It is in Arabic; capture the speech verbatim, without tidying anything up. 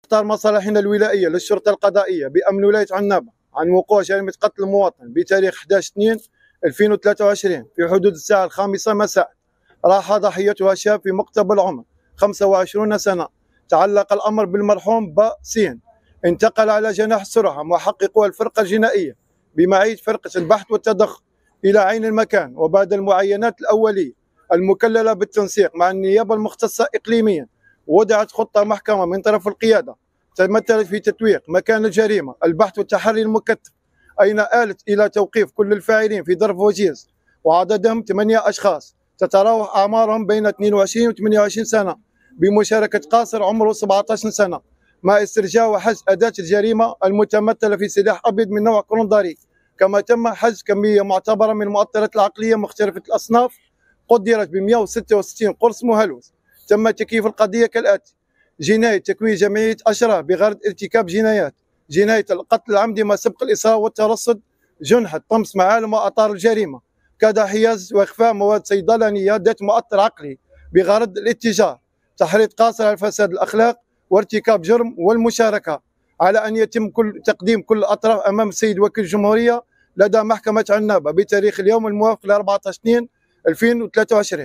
إقطار مصالحنا الولائية للشرطة القضائية بأمن ولاية عنابة عن وقوع جريمة قتل مواطن بتاريخ أحد عشر اثنين ألفين وثلاثة وعشرين في حدود الساعة الخامسة مساء. راح ضحيتها شاب في مقتبل العمر خمسة وعشرين سنة. تعلق الأمر بالمرحوم باسين. انتقل على جناح السرعة محققو الفرقة الجنائية بمعية فرقة البحث والتدخل إلى عين المكان، وبعد المعاينات الأولية المكللة بالتنسيق مع النيابة المختصة إقليميا وضعت خطة محكمة من طرف القيادة تمثلت في تتويق مكان الجريمة، البحث والتحري المكثف، أين آلت إلى توقيف كل الفاعلين في ظرف وجيز، وعددهم ثمانية أشخاص تتراوح أعمارهم بين اثنين وعشرين و ثمانية وعشرين سنة بمشاركة قاصر عمره سبعة عشر سنة، مع استرجاع وحجز أداة الجريمة المتمثلة في سلاح أبيض من نوع كرونداري. كما تم حجز كمية معتبرة من المؤطرات العقلية مختلفة الأصناف قدرت ب مئة وستة وستين قرص مهلوس. تم تكييف القضية كالآتي: جناية تكوين جمعية أشراف بغرض ارتكاب جنايات، جناية القتل العمدي ما سبق الإصرار والترصد، جنحة طمس معالم وأطار الجريمة، كاد حياز وإخفاء مواد صيدلانية ذات مؤطر عقلي بغرض الاتجار، تحريض قاصر على فساد الأخلاق وارتكاب جرم، والمشاركة على أن يتم كل تقديم كل الأطراف أمام السيد وكيل الجمهورية لدى محكمة عنابة بتاريخ اليوم الموافق ل أربعة عشر اثنين ألفين وثلاثة وعشرين.